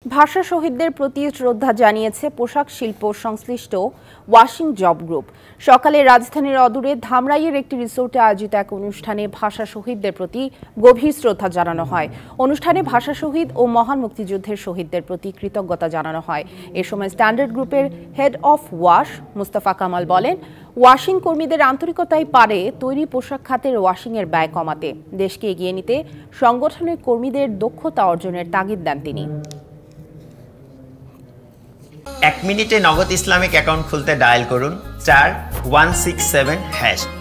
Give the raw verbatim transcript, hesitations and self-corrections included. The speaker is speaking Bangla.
ভাষা শহীদদের প্রতি শ্রদ্ধা জানিয়েছে পোশাক শিল্প সংশ্লিষ্ট ওয়াশিং জব গ্রুপ। সকালে রাজধানীর অদূরে ধামরাইয়ের একটি রিসোর্টে আয়োজিত এক অনুষ্ঠানে ভাষা শহীদদের প্রতি গভীর শ্রদ্ধা জানানো হয়। অনুষ্ঠানে ভাষা শহীদ ও মহান মুক্তিযুদ্ধের শহীদদের প্রতি কৃতজ্ঞতা জানানো হয়। এ সময় স্ট্যান্ডার্ড গ্রুপের হেড অফ ওয়াশ মুস্তাফা কামাল বলেন, ওয়াশিং কর্মীদের আন্তরিকতাই পারে তৈরি পোশাক খাতের ওয়াশিংয়ের ব্যয় কমাতে। দেশকে এগিয়ে নিতে সংগঠনের কর্মীদের দক্ষতা অর্জনের তাগিদ দেন তিনি। এক মিনিটে নগদ ইসলামিক অ্যাকাউন্ট খুলতে ডায়াল করুন star one six seven hash.